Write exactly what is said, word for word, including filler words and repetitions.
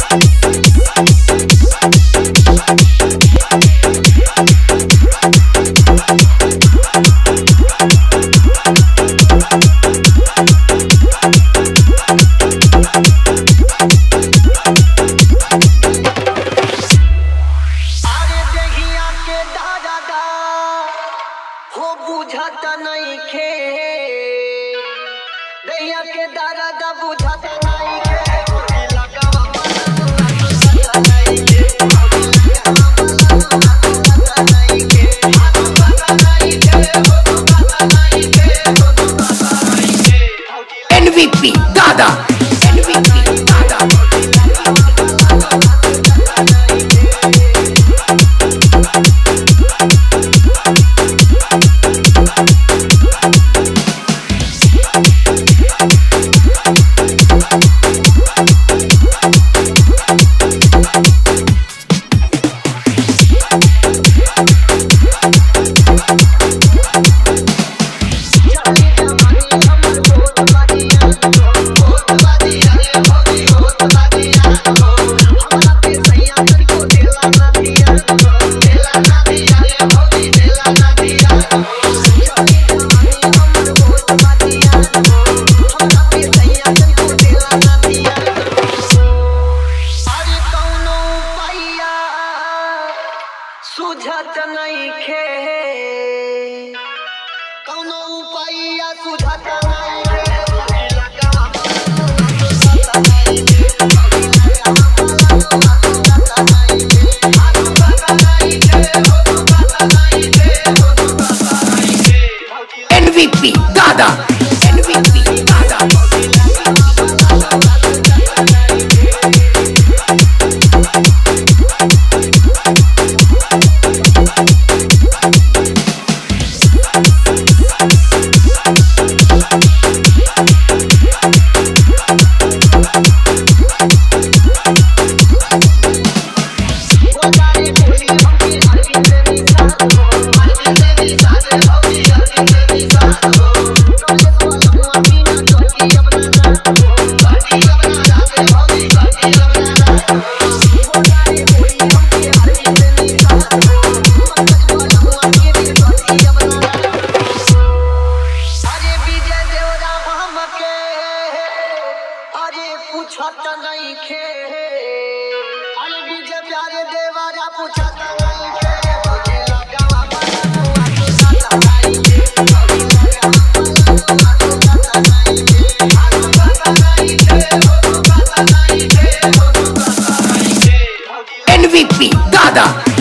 बुझाता नहीं खे दैया के दर्द बुझाता नहीं खे एनवीपी दादा एनवीपी दादा सुझत नहीं खे कौनो उपाया सुझत नहीं खे एनवीपी दादा एनवीपी दादा पूछत नहीं खे अरे बीजे प्यारे देवारा पूछत नहीं खे एनवीपी दादा